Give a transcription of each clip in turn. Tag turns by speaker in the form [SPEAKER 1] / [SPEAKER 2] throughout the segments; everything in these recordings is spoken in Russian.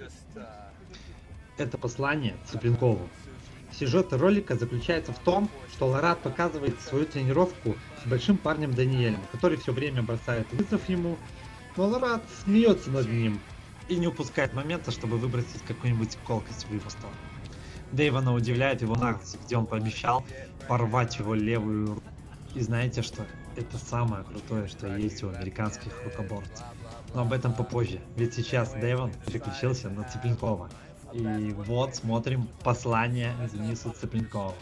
[SPEAKER 1] Это послание Цыпленкову. Сюжет ролика заключается в том, что Ларат показывает свою тренировку с большим парнем Даниэлем, который все время бросает вызов ему, но Ларат смеется над ним и не упускает момента, чтобы выбросить какую-нибудь колкость в его сторону. Дэйвана удивляет его наглость, где он пообещал порвать его левую руку. И знаете что? Это самое крутое, что есть у американских рукоборцев. Но об этом попозже, ведь сейчас Дэйван переключился на Цыпленкова. И вот смотрим послание Дениса Цыпленкова.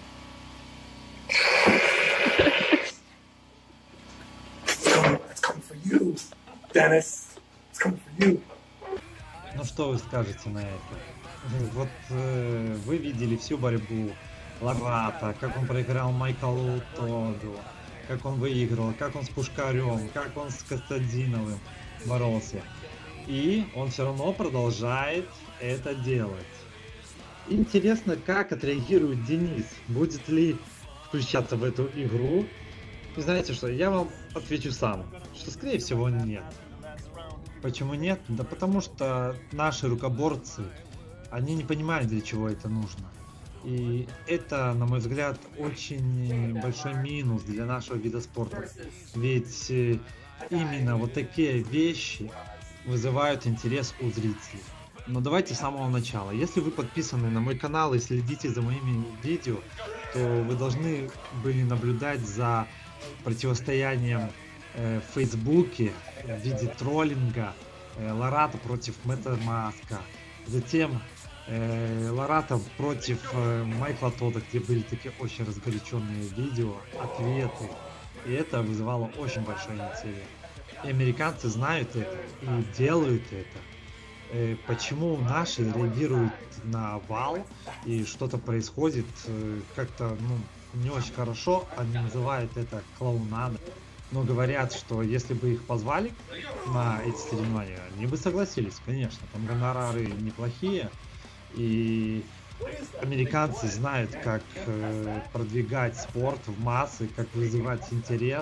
[SPEAKER 1] Ну что вы скажете на это? Вот вы видели всю борьбу Ларата, как он проиграл Майклу Тоду, как он выиграл, как он с Пушкарем, как он с Костадиновым боролся. И он все равно продолжает это делать. Интересно, как отреагирует Денис, будет ли включаться в эту игру. И знаете что, я вам отвечу сам, что скорее всего нет. Почему нет? Да потому что наши рукоборцы, они не понимают, для чего это нужно. И это, на мой взгляд, очень большой минус для нашего вида спорта. Ведь именно вот такие вещи вызывают интерес у зрителей. Но давайте с самого начала. Если вы подписаны на мой канал и следите за моими видео, то вы должны были наблюдать за противостоянием в Фейсбуке в виде троллинга Ларата против Мэтта Маска. Затем Ларата против Майкла Тода, где были такие очень разгоряченные видео, ответы. И это вызывало очень большой интерес. И американцы знают это и делают это. Почему наши реагируют на вал и что-то происходит как-то не очень хорошо, они называют это клоунадой. Но говорят, что если бы их позвали на эти соревнования, они бы согласились, конечно. Там гонорары неплохие. И американцы знают, как продвигать спорт в массы, как вызывать интерес.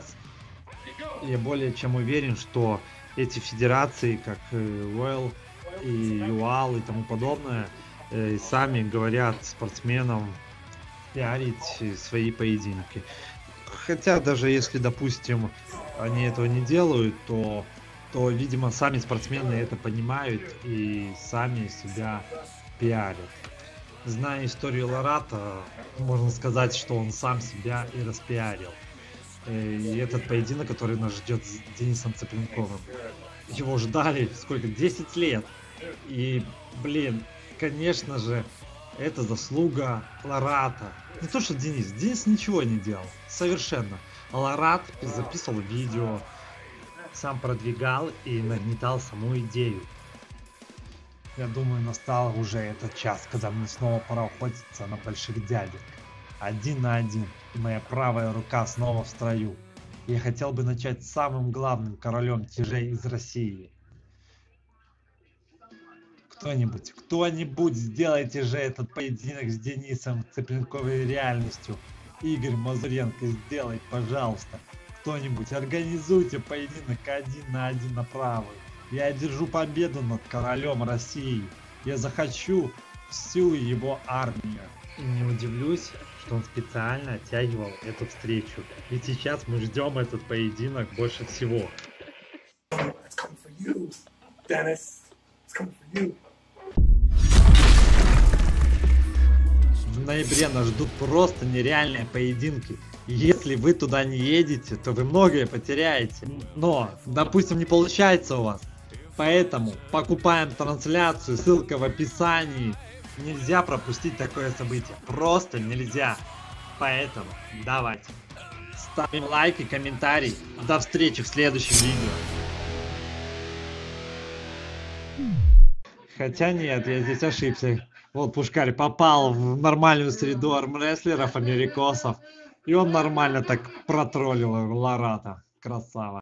[SPEAKER 1] Я более чем уверен, что эти федерации, как Royal и UAL и тому подобное, сами говорят спортсменам пиарить свои поединки. Хотя даже если, допустим, они этого не делают, то видимо, сами спортсмены это понимают и сами себя пиарят. Зная историю Ларата, можно сказать, что он сам себя и распиарил. И этот поединок, который нас ждет с Денисом Цыпленковым, его ждали сколько? 10 лет. И, блин, конечно же, это заслуга Ларата. Не то, что Денис ничего не делал, совершенно. А Ларат записывал видео, сам продвигал и нагнетал саму идею. Я думаю, настал уже этот час, когда мне снова пора охотиться на больших дядек. 1 на 1, и моя правая рука снова в строю. Я хотел бы начать с самым главным королем тяжей из России. Кто-нибудь, сделайте же этот поединок с Денисом Цыпленковой реальностью. Игорь Мазуренко, сделай, пожалуйста. Кто-нибудь, организуйте поединок 1 на 1 на правую. Я одержу победу над королем России. Я захочу всю его армию. И не удивлюсь, что он специально оттягивал эту встречу. Ведь сейчас мы ждем этот поединок больше всего. В ноябре нас ждут просто нереальные поединки. Если вы туда не едете, то вы многое потеряете. Но, допустим, не получается у вас. Поэтому покупаем трансляцию, ссылка в описании. Нельзя пропустить такое событие. Просто нельзя. Поэтому давайте. Ставим лайк и комментарий. До встречи в следующем видео. Хотя нет, я здесь ошибся. Вот Пушкарь попал в нормальную среду армрестлеров, америкосов. И он нормально так протроллил Ларата. Красава.